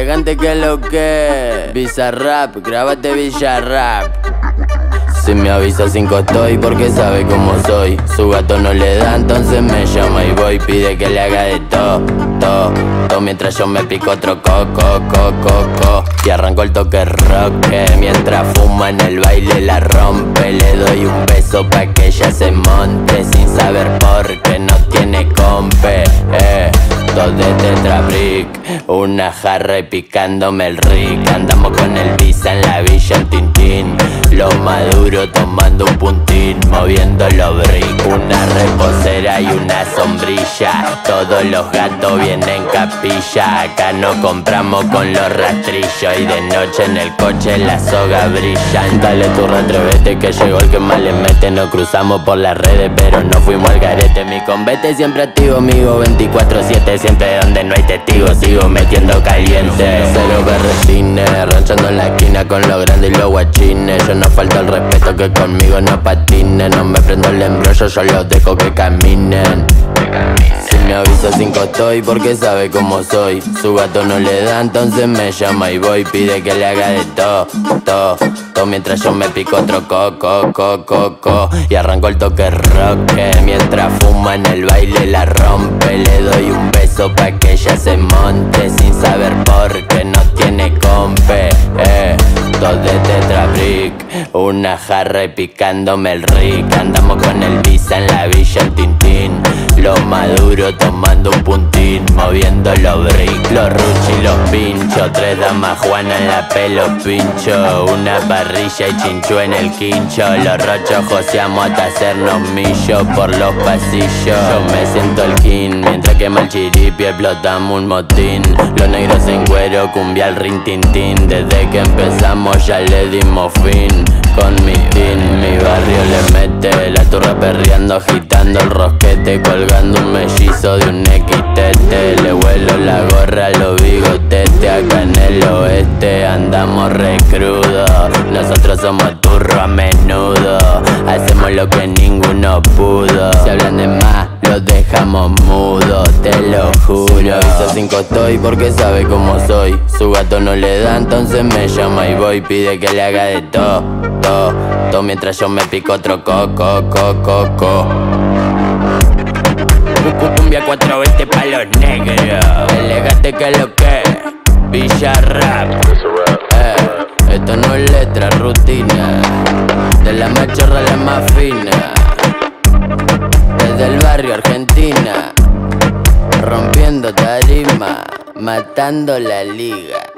elegante que lo que. Bizarrap, grábate Villarrap. Si me avisa 5 estoy porque sabe cómo soy. Su gato no le da, entonces me llama y voy. Pide que le haga de todo, mientras yo me pico otro coco. Y arranco el toque rock, mientras fuma en el baile la rompe. Le doy un beso pa' que ella se monte, sin saber por qué no tiene compe. Dos de Tetra Brick, una jarra y picándome el rick. Andamos con el Visa en la villa en Tintín. Lo maduro tomando un puntín, moviendo los brick. Una reposera y una sombrilla. Todos los gatos vienen capilla. Acá no compramos con los rastrillos. Y de noche en el coche la soga brillan. Dale tu atrévete que llegó el que más le mete. Nos cruzamos por las redes pero no fuimos al garete. Mi convete siempre activo, amigo 24/7. Siempre donde no hay testigos sigo metiendo caliente. Cero berretines, ranchando en la esquina con los grandes y los guachines. Yo no falta el respeto que conmigo no patinen. No me prendo el embrollo, yo los dejo que caminen. Si me avisa 5 estoy porque sabe cómo soy. Su gato no le da, entonces me llama y voy. Pide que le haga de todo, mientras yo me pico otro coco. Y arranco el toque rock, mientras fuma en el baile la rompe. Le doy un beso pa' que ella se monte, sin saber por qué no tiene compe. Dos de Tetra Brick, una jarra y picándome el rick. Andamos con el Visa en la villa en Tintín. Lo maduro tomando un puntín, moviendo los brick, los ruchis y los pinchos. 3 damas Juana en la pelo pincho, una parrilla y chinchú en el quincho. Los rochos joseamos hasta hacernos millos por los pasillos. Yo me siento el king, mientras quema el chiripi explotamos un motín. Los negros en cuero, cumbia al rin tin tin. Desde que empezamos ya le dimos fin. Con mi team, mi barrio le mete. La turra perreando, agitando el rosquete. Colgando un mellizo de un XTT. Le vuelo la gorra a los bigotetes. Acá en el oeste andamos re crudo. Nosotros somos turro a menudo. Hacemos lo que ninguno pudo. Si hablan de más, los dejamos mudos, te lo juro. Si me avisa 5 estoy porque sabe cómo soy. Su gato no le da, entonces me llama y voy. Pide que le haga de todo, mientras yo me pico otro coco. Cumbia 420 pa' los negros. Elegante que lo que, Villarrap. Esto no es letra, rutina. De la más chorra a la más fina. Desde el barrio Argentina, rompiendo tarima, matando la liga.